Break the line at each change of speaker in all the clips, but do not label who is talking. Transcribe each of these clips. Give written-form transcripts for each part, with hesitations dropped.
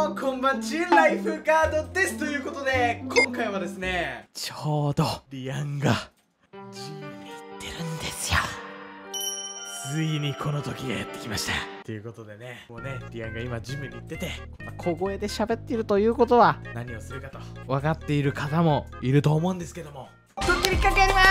こんばんちライフガードですということで、今回はですね、ちょうどリアンがジムに行ってるんですよ。ついにこの時がやってきましたということでね、もうね、リアンが今ジムに行ってて、こんな小声で喋っているということは何をするかと分かっている方もいると思うんですけども、ドッキリかけやります。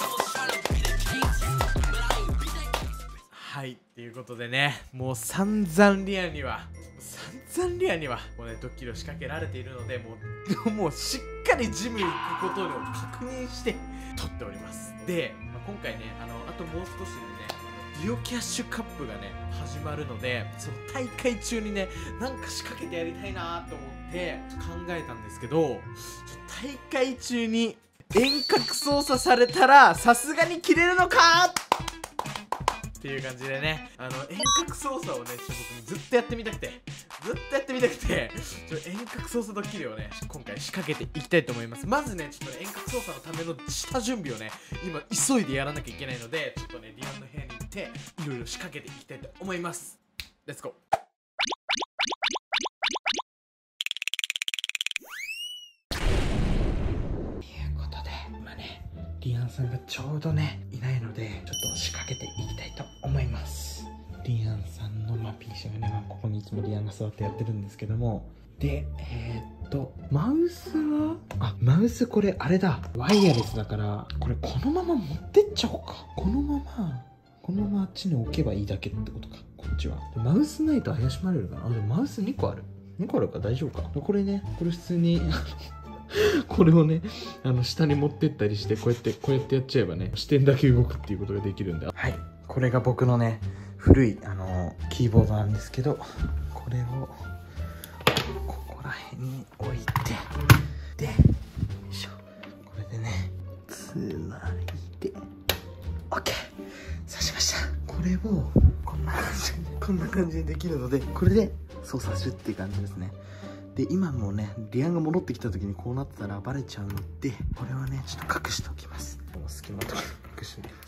はい、ということでね、もう散々リアンにはもうね、ドッキリを仕掛けられているので、もうしっかりジムに行くことを確認して撮っております。で、今回ね、あともう少しでね、デュオキャッシュカップがね始まるので、その大会中にね、なんか仕掛けてやりたいなと思って考えたんですけど、大会中に遠隔操作されたらさすがに切れるのかっていう感じでね、遠隔操作をね、僕ずっとやってみたくて、遠隔操作ドッキリをね、今回仕掛けていきたいと思います。まずね、ちょっとね、遠隔操作のための下準備をね、今急いでやらなきゃいけないので、ちょっとね、リアンの部屋に行っていろいろ仕掛けていきたいと思います。レッツゴー。リアンさんがちょうどねいないので、ちょっと仕掛けていきたいと思います。リアンさんのピンシがね、ここにいつもリアンが座ってやってるんですけども、でマウスこれあれだ、ワイヤレスだから、これこのまま持ってっちゃおうか。このままあっちに置けばいいだけってことか。こっちはマウスないと怪しまれるかな。でもマウス2個あるから大丈夫か。これ普通にこれをね、下に持ってったりして、こうやってやっちゃえばね、視点だけ動くっていうことができるんで。はい、これが僕のね、古いキーボードなんですけど、これをここら辺に置いて、で、よいしょ、これでね、つないで OK 刺しました。これをこんな感じでできるので、これで操作するっていう感じですね。で、今もね、リアンが戻ってきた時にこうなってたらバレちゃうので、これはね、ちょっと隠しておきます。この隙間とか隠しておきます。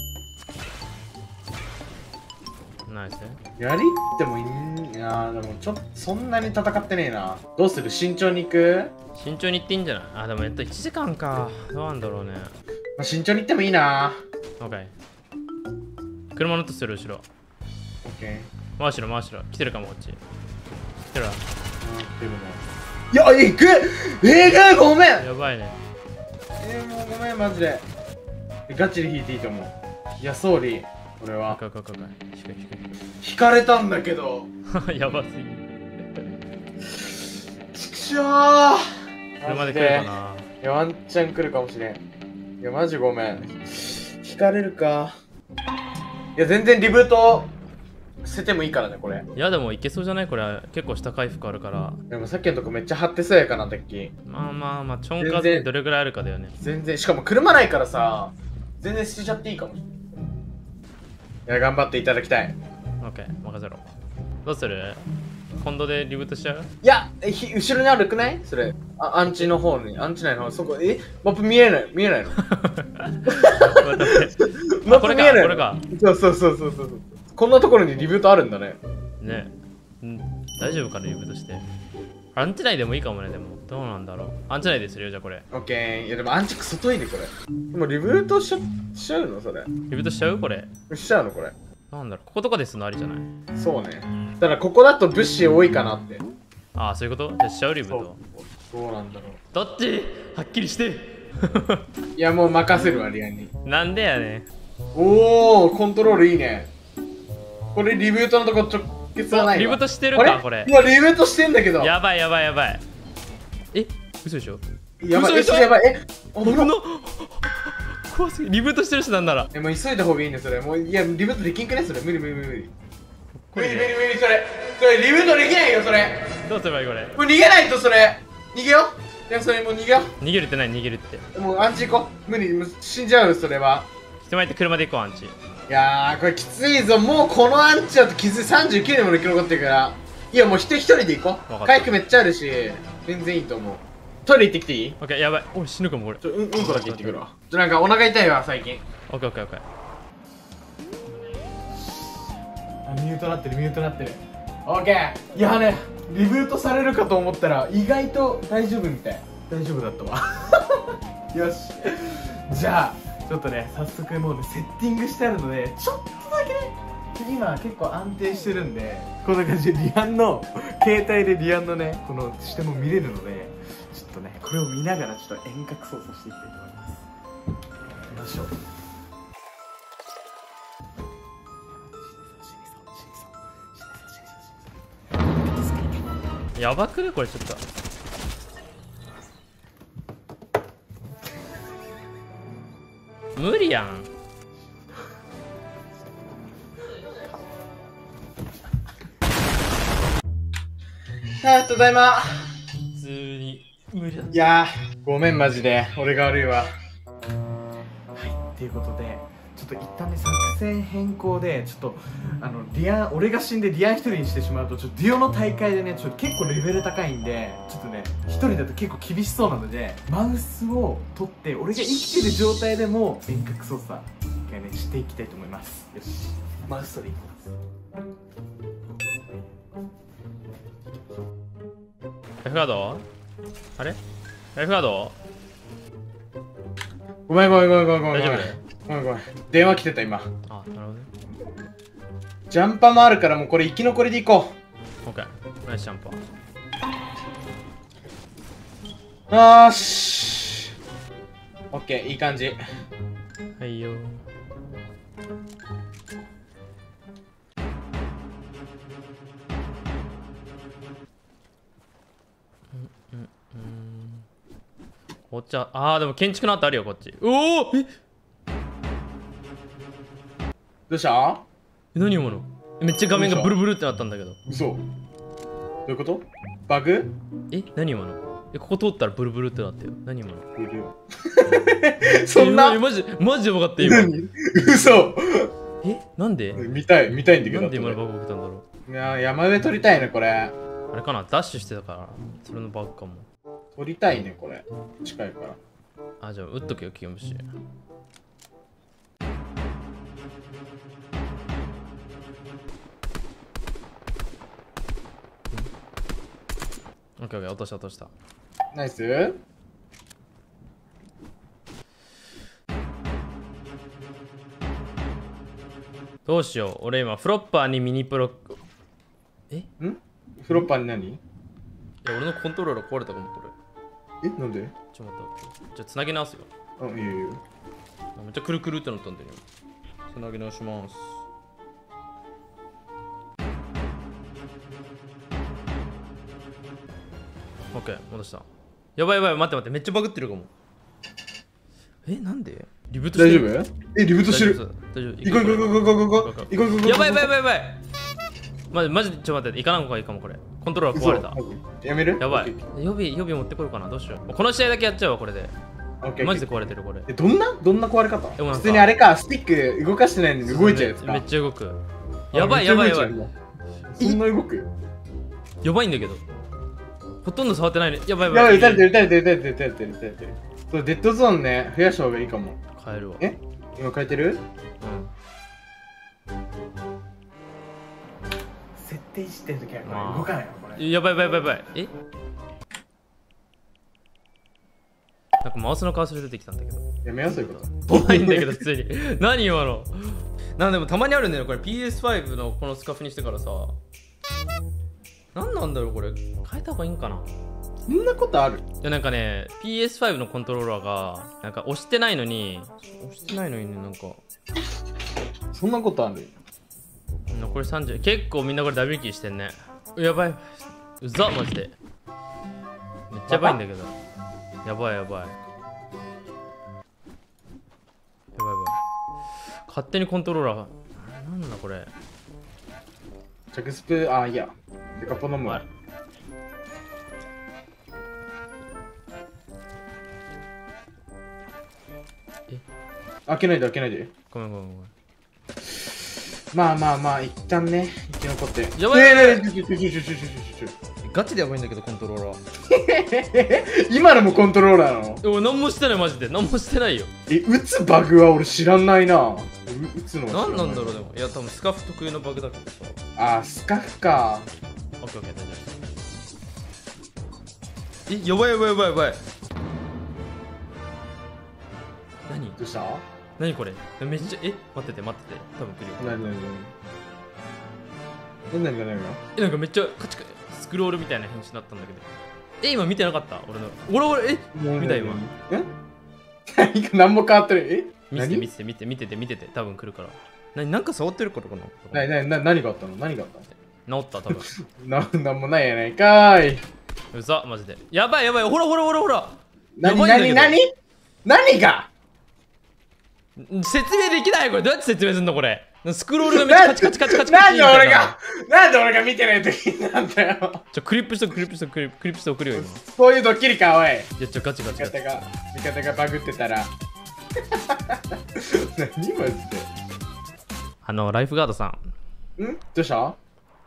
ナイス。
やりってもいいんや。でもちょっとそんなに戦ってねえな。どうする？慎重に行く？
慎重に行っていいんじゃない？でも1時間か。どうなんだろうね。
慎重に行ってもいいな。
オッケー。車の音する後ろ。
オッケー。
回しろ。来てるかも、こっち。来てるわ。
いや、行く！ごめん！
やばいね。
もうごめん、マジで。ガチで引いていいと思う。いや、ソーリー。これは。引かれたんだけど。
やばすぎる。
ちくしょー！
車で来るかな。
いや、ワンチャン来るかもしれん。いや、マジごめん。引かれるか。いや、全然リブート捨ててもいいからね、これ。
いや、でもいけそうじゃない？これ結構下回復あるから。
でもさっきのとこめっちゃ張ってそうやかな、敵。
まあチョンカーどれぐらいあるかだよね。
全然、しかも車ないからさ、全然捨てちゃっていいかも。いや、頑張っていただきたい。
オッケー、任せろ。どうする？今度でリブートしちゃう？
いや、後ろにあるくないそれ。アンチの方に、アンチ内の方、そこ、マップ見えないのマップ見えない
これか。
そう。こんなところにリブートあるんだね。
ね。大丈夫かな、リブートして。アンチ内でもいいかもね、でも。どうなんだろう。アンチ内でするよ、じゃあこれ。
オッケー。いや、でもアンチクソ遠いね、これ。でもリブートしちゃうのそれ。
リブートしちゃうこれ。
しちゃうのこれ。
なんだろう、こことかですのありじゃない？
そうね。ただここだと物資多いかなって。
ああ、そういうこと？じゃあしちゃうリブート。
どうなんだろう。
どっち？はっきりして。
いや、もう任せるわ、リアンに。
なんでやね。
おー、コントロールいいね。これリブートのとこ直結はないわ。
リブートしてるかこれ。
今リブートしてんだけど。
やばい。嘘でしょ？
やばい。
危なっ。怖すぎ。リブートしてるしなんなら。
もう急いだ方がいいね、それ。もう、いや、リブートできんくねそれ。無理。無理、それ。リブートできないよ、それ。
どうすればいいこれ。
もう逃げないと、それ。逃げよ。いや、それもう逃げよ。
逃げるって何？逃げるって。
もうアンチ行こう。無理、もう死んじゃうよ、それは。
人前って車で行こう、アンチ。
いやー、これきついぞ。もうこのアンチだと傷39年も生き残ってるから。いや、もう一人で行こう。回復めっちゃあるし、全然いいと思う。トイレ行ってきていい？
オッケー、やばい。おい、死ぬかもこれ。
うんこだけ行ってくるわ。なんかお腹痛いわ、最近。
オッケー。
ミュートなってる。オッケー。いやね、 リブートされるかと思ったら意外と大丈夫みたい。大丈夫だったわよし、じゃあちょっとね、早速もうねセッティングしてあるので、ちょっとだけね、今結構安定してるんで、こんな感じでリアンの携帯でリアンのねこの視点も見れるので、ちょっとねこれを見ながらちょっと遠隔操作していきたいと思います。行きましょう。
やばくねこれ。ちょっと無理やん。
ただいま。
普通に無理だ。
いやー、ごめんマジで、俺が悪いわ。はい、っていうことでちょっと一旦ね作戦変更で、ちょっとリアン、俺が死んでリアン一人にしてしまうと、ちょっとデュオの大会でねちょっと結構レベル高いんで、ちょっとね一人だと結構厳しそうなので、マウスを取って俺が生きてる状態でも遠隔操作一回ねしていきたいと思います。よし、マウス取りいきます。
ライフガードあれライフガード
ごめんごめんごめんごめんごめん
大丈夫
ごめんごめん、電話来てた今。
あ、なるほどね。
ジャンパもあるからもうこれ生き残りでいこ
オッケー。ナイスジャンパー。
う。よーし、オッケー、いい感じ。
はいよ。お茶、でも建築の後あるよこっち。おお、
どうした？
何今の？めっちゃ画面がブルブルってなったんだけど。
嘘。どういうこと？バグ？
何今の？ここ通ったらブルブルってなってよ。何今の？
そんな？
マジで分かった今。
嘘。
なんで？
見たいんだけど。
なんで今のバグ起きたんだろ
う。いや、山上取りたいねこれ。
あれかな、ダッシュしてたからそれのバグかも。
取りたいねこれ。近いから。
じゃあ打っとけよ清虫。オッケーオッケー、落とした。
ナイス。
どうしよう、俺今フロッパーにミニプロ。
フロッパーに何？
いや、俺のコントローラー壊れたかもこれ。
なんで？
ちょっと待って。じゃあつなぎ直すよ。
いいよいいよ。
めっちゃくるくるってなったんだよね。つなぎ直します。オッケー、戻した。やばい、待って、めっちゃバグってるかも。なんで？リブートしてる？
大丈夫？リブートしてる。
大丈夫。
行こう。
やばい。マジでちょっと待って、行かない方がいいかもこれ。コントローラー壊れた。
やめる？
やばい。予備持ってこようかな。どうしよう。この試合だけやっちゃうわこれで。マジで壊れてるこれ。
どんな壊れ方？普通にあれか、スティック動かしてないのに動いちゃうやつか。
めっちゃ動く。やばい。
そんな動く？
やばいんだけど。ほとんど触ってないね。やばい。
撃たれてる。そう、デッドゾーンね、増やした方がいいかも。
変えるわ。
今変えてる？設定してるときはこれ動かないのこれ。
やばい。なんかマウスのカーソル出てきたんだけど。
やめようそういうこと。
怖いんだけど普通に。何今の？でもたまにあるんだよこれ。 PS5 のこのスカフにしてからさ。何なんだろうこれ。変えた方がいいんかな。
そんなことある？
いやなんかね PS5 のコントローラーがなんか押してないのにね、なんか
そんなことある？
残り30。結構みんなこれダブルキーしてんね。やばい。うざマジで。めっちゃやばいんだけど。やばい。勝手にコントローラーが。なんだこれ。
着スプいや。デカポ飲むわ。開けないで。
ごめん。
まあ一旦ね生き残って。
やばい。
ガチでやばいんだけどコントローラー今のもコントローラーなの？
俺何もしてないマジで。何もしてないよ。
撃つバグは俺知らないな。撃つのは
何なんだろうでも。いや多分スカフ特有のバグだけどさ。
スカフか。
オッケー大丈夫。 え、やばいやばいやばいやばい。何
どうした？
何これ、めっちゃ、待ってて待ってて、多分来るよ。
何が
なんかめっちゃカチカチスクロールみたいな編集だったんだけど。今見てなかった？俺見た今。
何か何も変わってる。
見てて多分来るから。なんか触ってるからかな。
何があったの？何があった
の？治った多分。
なんもないやないかーい。
うざマジで。やばいほら
何が
説明できない。これどうやって説明すんのこれ。スクロールがめっちゃカチカチカチカチ
なんで俺が見てない時なんだよ。
クリップして送るよ今。
こういうドッキリかおい。
いやガチ。
味方がバグってたら。何マジで。
ライフガードさん。
どうした？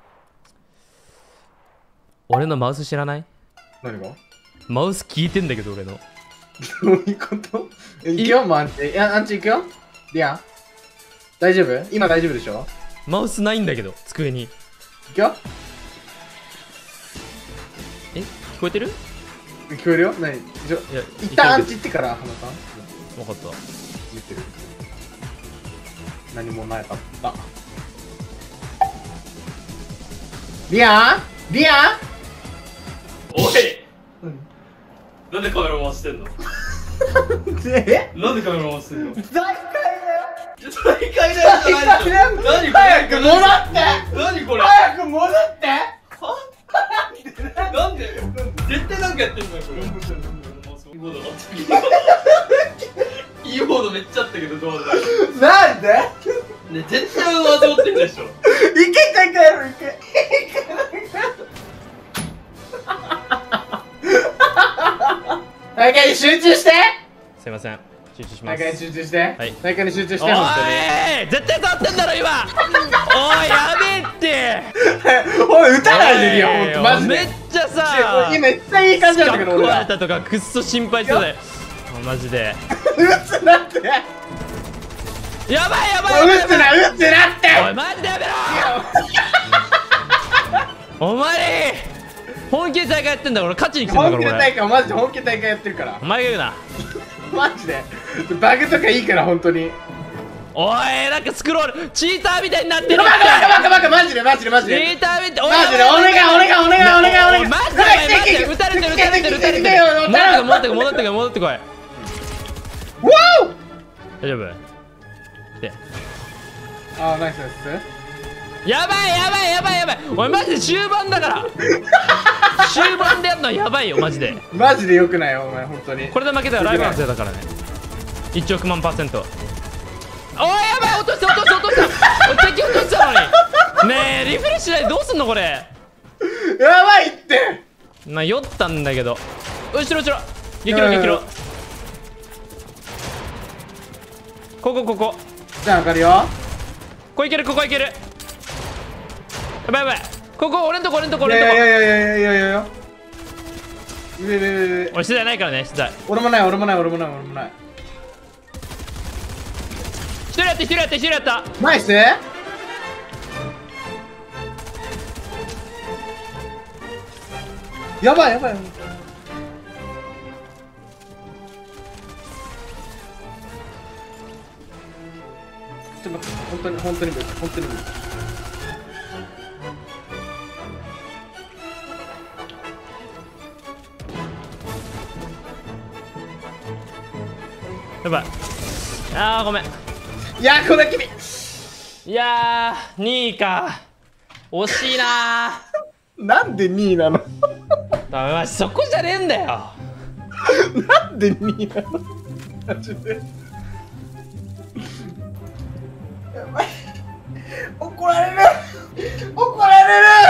俺のマウス知らない？
何が？
マウス聞いてんだけど俺の。
どういうこと？いくよもうアンチいくよ。リアン大丈夫？今大丈夫でしょ？
マウスないんだけど机に。
いくよ。
聞こえてる？
聞こえるよ。何？一旦アンチ行ってから花さん。
分かった。
言ってる。何もなかった。リアン
おい、なんでカメラ回してんの？なんでカメラ回してんの？大会だよ。何
早く戻って。
何これ？
早く戻って。
なんで？絶対なんかやってんのよこれ。キーボードめっちゃあったけどどうだ？
なんで？
ね、絶対間違ってるでしょ。
いけやろいけ。大会に集中して。
すいません、集中します。
大会に集中して。
はい。
大会に集中して。
おい、絶対触ってんだろ今。おい、やべえって。
おい、撃たないでるよ、ほんとマジで。
めっちゃさ、
今めっちゃいい感じなんだけど、俺
壊れたとかくっそ心配してたよ。マジで。
撃つなって。
やばい。
撃つなって。
おい、マジでやめろ。お前本気で大会やってんだから、俺勝ちに来てんだから。
本気で大会、マジで本気で大会やってるから。
お前が言うな。
マジでバグとかいいから本当に。
おい、なんかスクロールチーターみたいになってるって。
バカマジで
チーターみたい。
マジでお願い。
マジで撃たれてる。戻ってこい。大丈夫？で、
あ、ナイス。
やばい。おい、マジで終盤だから。終盤でやるのはやばいよマジで。
マジで良くないよお前本当に。
これで負けたらライブのせいだからね。1億万%。おい、やばい、落とした。敵落としたのに。ねえ、リフレッシュない。どうすんのこれ。
やばいって。
酔ったんだけど。後ろ激ロ。ここ。
じゃあ上がるよ。
ここいける。やばい。ここ俺んとこ。
いや。
俺資材ないからね、資材。
俺もない。
一人やった。
ナイス。やばい。ちょっと待って、本当に無理。
やばい。あー、ごめん。
いやー、これ君。
いやー、2位か。惜しいな
ー。なんで2位なの？
ダメ、マジそこじゃねえんだよ。
なんで2位なの？マジで。やばい。怒られる。